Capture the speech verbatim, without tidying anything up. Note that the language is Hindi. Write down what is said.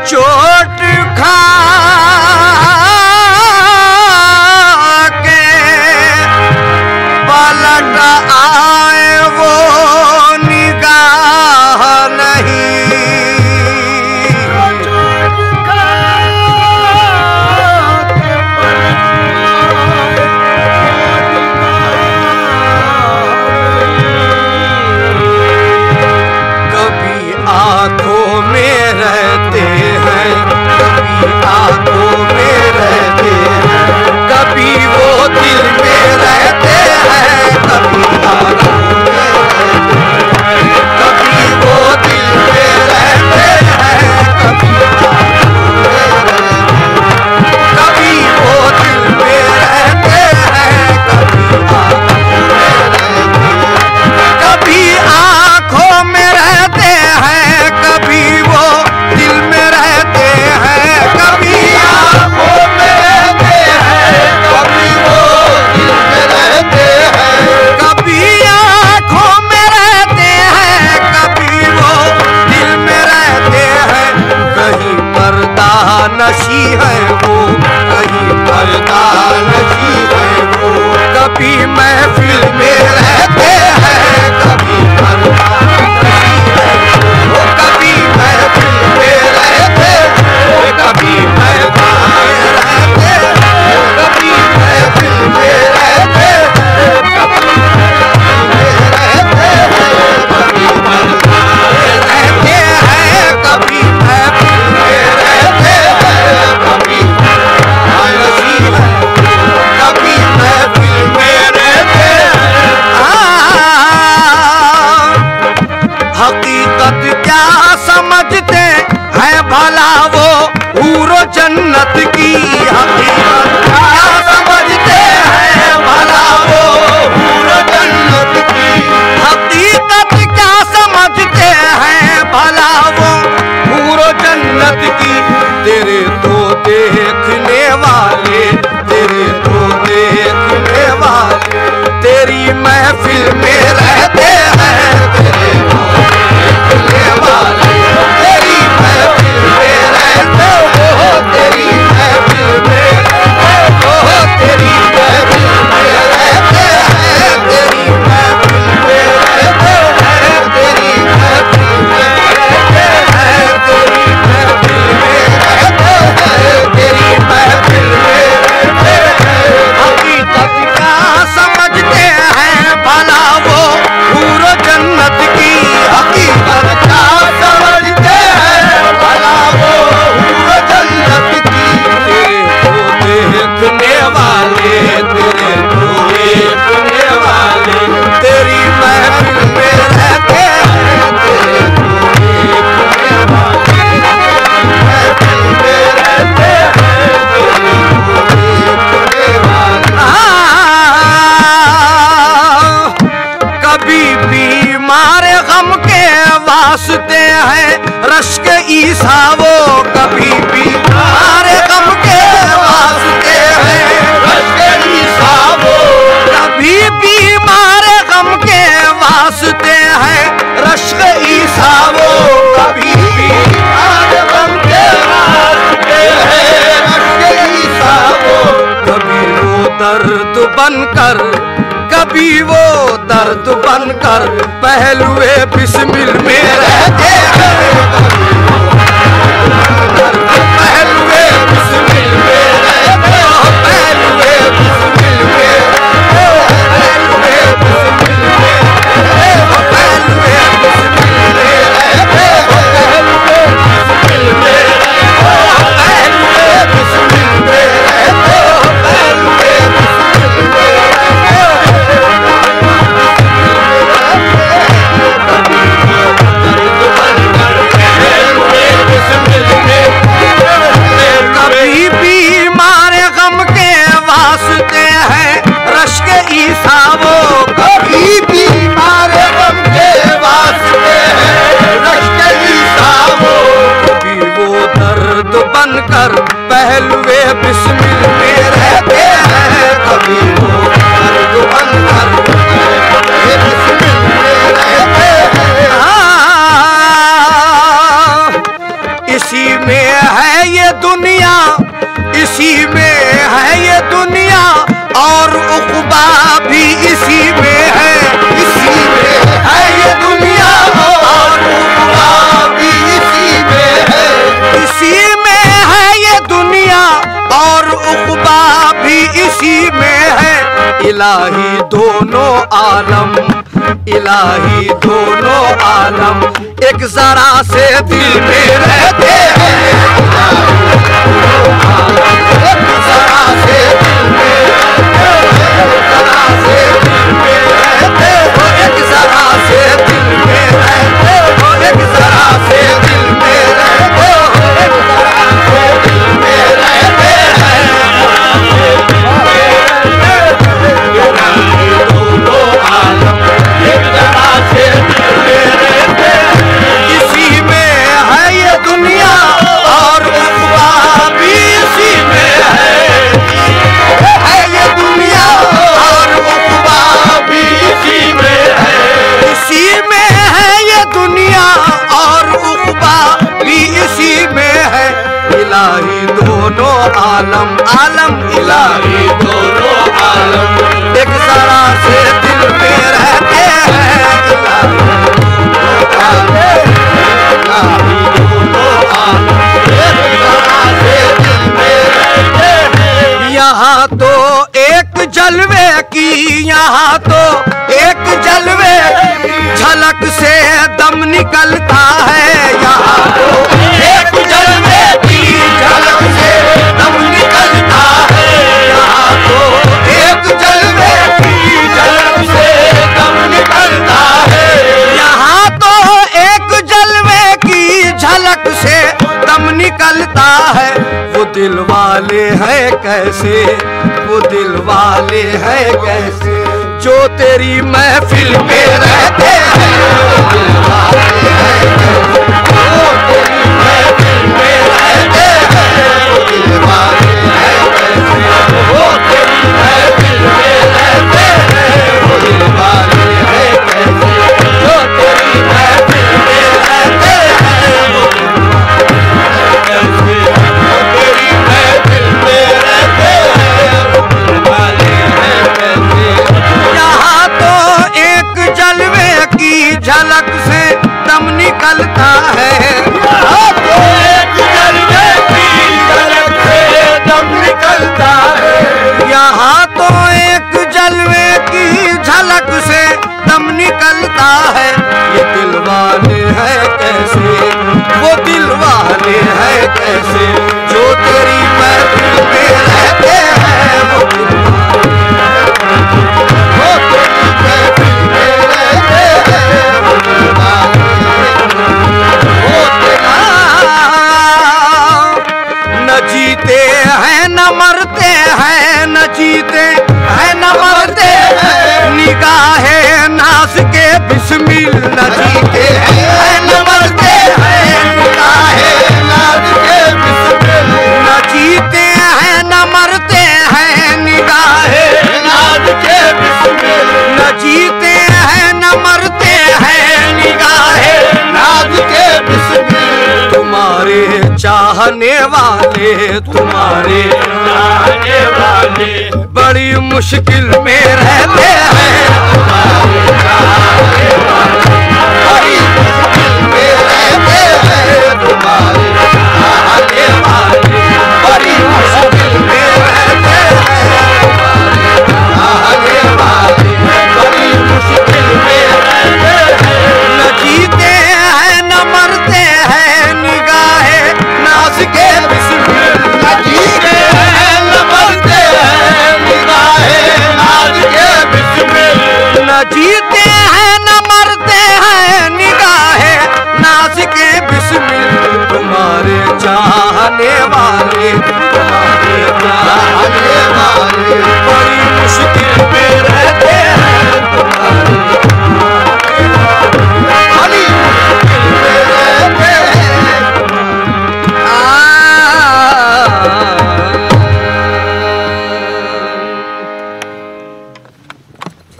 चोट खा के पलट आए वो निगाह नहीं। कभी आंखों में रहते हैं, कभी आंखों में रहते हैं, कभी वो दिल में रहते हैं, कभी आंखों में रहते हैं, कभी वो दिल में रहते हैं, कभी आंखों में रहते हैं, कभी वो दिल में रहते हैं, कभी आंखों में रहते हैं, कभी आंखों में रहते हैं, कभी वो दिल में रहते हैं, कभी आंखों में रहते हैं, कभी वो दिल में रहते हैं, कभी आंखों में रहते हैं, कभी वो दिल में रहते हैं। कहीं पर्दा नशी है वो, कहीं पर्दा नशी है वो, कभी महफिल में रहते हैं, कभी पर्दा नशी है वो, कभी महफिल में रहते हैं, कभी पर्दा रहते हैं, कभी महफिल में रहते हैं, कभी महफिल में रहते हैं, कभी पर्दा रहते हैं, कभी महफिल में रहते हैं, कभी नशी है, कभी महफिल में रहते हैं। हकीकत क्या समझते हैं भला वो हूरो जन्नत की, हकीकत क्या समझते हैं भला वो हूरो जन्नत की, हकीकत क्या समझते हैं भला वो हूरो जन्नत की। तेरे तो देखने वाले, तेरे तो देखने वाले तेरी महफिल में रहते हैं, तेरे तो देखने वाले तेरी महफिल में रहते हो, तेरी महफिल में रहते हो, तेरी महफिल में रहते हैं, तेरी महफिल में रहते हैं, तेरी महफिल में रहते हैं, तेरी महफिल में रहते हैं, तेरी महफिल में रहते हैं। हकीकत क्या समझते हैं भला वो हूरो जन्नत की, हकीकत क्या समझते हैं भला वो हूरो जन्नत की। तेरे को देखने वाले, तेरे को देखने वाले तेरी महफिल में रहते हैं, तेरे को देखने वाले महफिल में रहते हैं, तेरे को देखने वाले। कभी बीमार गम के वास्ते हैं रश्क ईसा वो, कभी बीमार गम के वास्ते हैं रश्क ईसा वो, कभी बीमार गम के वास्ते हैं रश्क ईसा वो, कभी बीमार गम के वास्ते हैं रश्क ईसा वो। कभी वो दर्द बनकर, कभी वो दर्द बनकर पहलुए बिस्मिल में रहते हैं, पहलुए बिस्मिल में रहते हो, पहलुए बिस्मिल में रहते हो, पहलुए बिस्मिल में रहते हो, पहलुए बिस्मिल में रहते हो, पहलुए बिस्मिल में रहते हो, पहलुए बिस्मिल में रहते हो, पहलुए बिस्मिल में रहते हो। कभी वो दर्द बनकर इलाही दोनों आलम, इलाही दोनों आलम एक जरा से दिल में रहते हैं। एक जरा से दिल में रहते हैं, जरा से दिल में रहते हो, एक जरा से दिल में रहते हो, एक जरा से दिल में रहते हो, एक जरा से दिल में रहते हैं। दोनों आलम एक जरा से दिल में रहते हैं। इसी में है ये दुनिया और उक़बा भी इसी में है, है ये दुनिया और उक़बा भी इसी में है। इसी में है ये दुनिया और उक़बा भी इसी में है। इलाही दोनों आलम, आलम इलाही दोनों आलम एक जरा से दिल में रहते हैं। इलाही दोनों आलम एक जरा से दिल में रहते हैं। यहाँ तो एक जलवे की, यहाँ तो एक जलवे झलक से दम निकलता है। यहाँ तो एक जलवे की झलक से दम निकलता है। यहाँ तो एक जलवे की झलक से दम निकलता है। यहाँ तो एक जलवे की झलक से दम निकलता है। वो दिल वाले हैं कैसे, वो दिल वाले हैं कैसे जो तेरी महफिल में रहते हैं। वो दिल वाले हैं कैसे जो तेरी महफिल में रहते हैं। वो दिल वाले हैं कैसे वो तेरी महफिल में रहते हैं। वो दिल वाले हैं कैसे जो तेरी महफिल में रहते हैं। वो दिल वाले हैं कैसे जो तेरी महफिल में रहते हैं। वो दिल वाले हैं कैसे। यहाँ तो एक जलवे की झलक से दम निकलता है। यहाँ तो एक जलवे की झलक से दम निकलता है। यहाँ तो एक जलवे की झलक से दम निकलता है। ये दिल वाले हैं कैसे, वो दिल वाले हैं कैसे जो तेरी महफिल में रहते हैं। वो दिल वो तेरी महफिल में रहते हैं। वो दिल वो तेरा न जीते हैं न मरते हैं, न जीते हैं न मरते हैं। निगाहे नाज़ के बिस्मिल न जीते हैं न मरते हैं। निगाहे नाज़ के बिस्मिल न जीते हैं न मरते हैं। निगाहे नाज़ के बिस्मिल न जीते हैं न मरते हैं। निगाहे नाज़ के बिस्मिल तुम्हारे चाहने वाले, तुम्हारे चाहने वाले बड़ी मुश्किल में रहते हैं। तुम्हारे चाहने वाले बड़ी मुश्किल में रहते हैं। तुम्हारे चाहने वाले बड़ी मुश्किल में रहते हैं। तुम्हारे चाहने वाले बड़ी मुश्किल में रहते हैं। न जीते हैं न मरते हैं। निगाहे नाज़ के बिस्मिल न जीते हैं न मरते हैं। निगाहे नाज़ के बिस्मिल न जीते हैं न मरते हैं। निगाहे नाज़ के बिस्मिल तुम्हारे चाहने वाले